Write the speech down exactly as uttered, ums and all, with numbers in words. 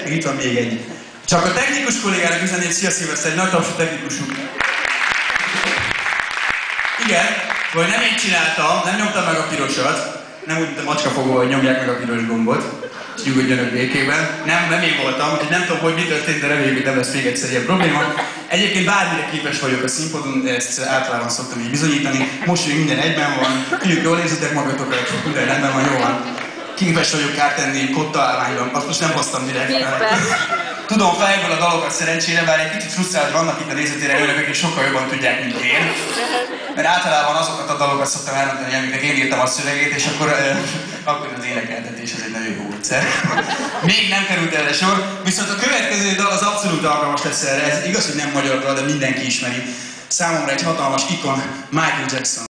meg itt van még egy. Csak a technikus kollégának üzenni, szia Szilveszter, egy nagy tapsú technikusunk. Igen, vagy nem én csináltam, nem nyomtam meg a pirosat. Nem úgy, mint a macskafogó, hogy nyomják meg a piros gombot. És nyugodjanak békében. Nem, nem én voltam, nem tudom, hogy mi történt, de reméljük, hogy nem lesz még egyszer ilyen probléma. Egyébként bármire képes vagyok a színpadon, de ezt általában szoktam így bizonyítani. Most, hogy minden egyben van, tudjuk, jól érzitek magatokat, minden rendben van, jó van. Képes vagyok áttenni kottaállványban, azt most nem hoztam direkt. Tudom fejből a dalokat szerencsére, bár egy kicsit frusztrált vannak itt a nézőtéren önök, akik sokkal jobban tudják, mint én. Mert általában azokat a dalokat szoktam elmondani, amiknek én írtam a szövegét, és akkor, euh, akkor az énekeltetés az egy nagyon jó módszer. Még nem került erre sor, viszont a következő dal az abszolút alkalmas lesz erre. Ez igaz, hogy nem magyar dal, de mindenki ismeri. Számomra egy hatalmas ikon, Michael Jackson.